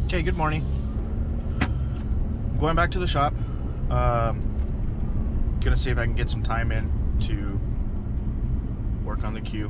Okay, good morning. I'm going back to the shop. Gonna see if I can get some time in to work on the queue.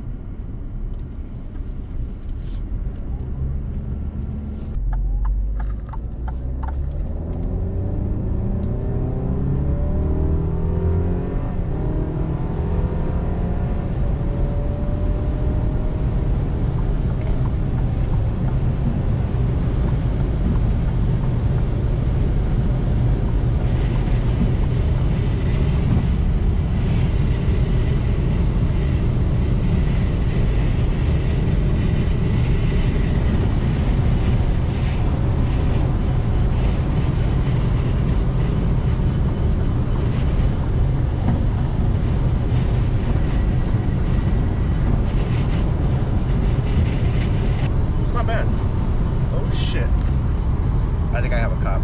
Not bad. Oh shit. I think I have a cop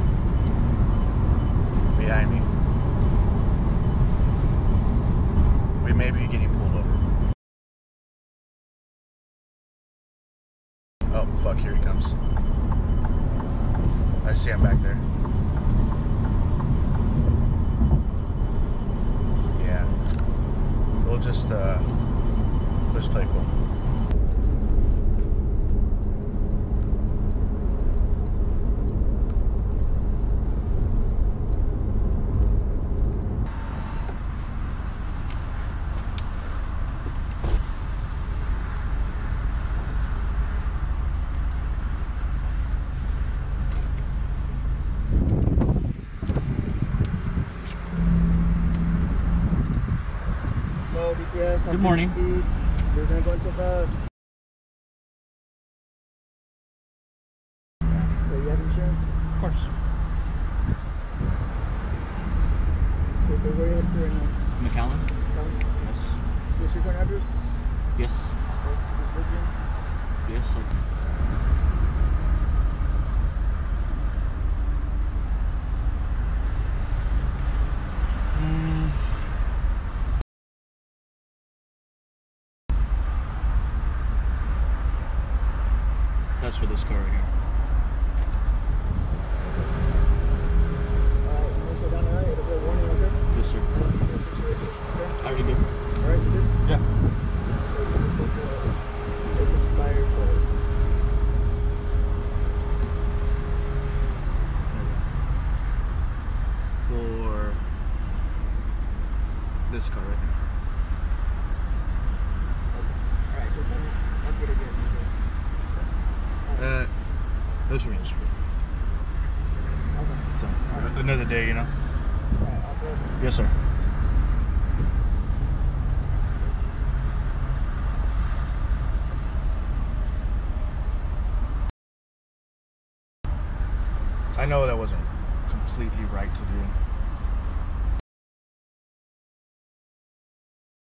behind me. We may be getting pulled over. Oh fuck, here he comes. I see him back there. Yeah. We'll just play it cool. Good morning. You're going so fast. So you have insurance? Of course. Okay, so where are you headed to right now? McAllen? Yes. Yes. Yes, your current address? Yes. Yes, just visiting? Yes. That's for this car right here. Alright, you want to slow down, alright? It'll be a warning, okay? Yes, sir. I already did. Alright, you did? Yeah. It's expired, but... For this car right here. Okay. Alright, just I'll get it in, I guess. Those were just Okay. so another day, you know. Alright, I'll go. Yes, sir. I know that wasn't completely right to do.